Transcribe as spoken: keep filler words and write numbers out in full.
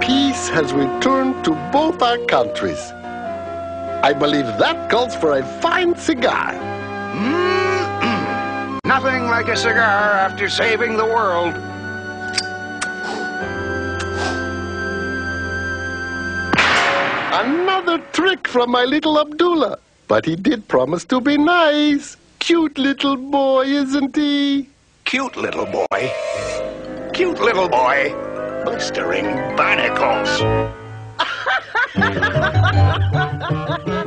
peace has returned to both our countries. I believe that calls for a fine cigar. Mm-mm. Nothing like a cigar after saving the world. Another trick from my little Abdullah. But he did promise to be nice. Cute little boy, isn't he? Cute little boy. Cute little boy. Blistering barnacles.